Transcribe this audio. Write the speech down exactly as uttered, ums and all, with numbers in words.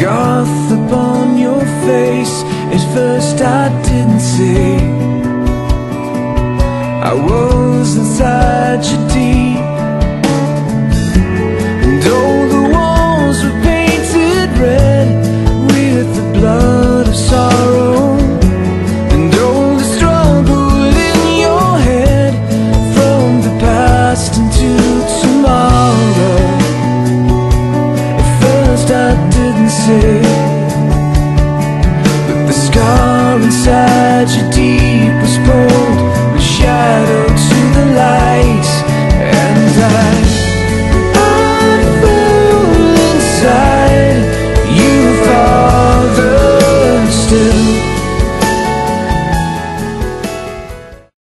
scarf upon your face. At first I didn't see I was inside you deep. And all the walls were painted red with the blood of sorrow. And all the struggle in your head from the past into tomorrow. At first I didn't see, but the scar inside you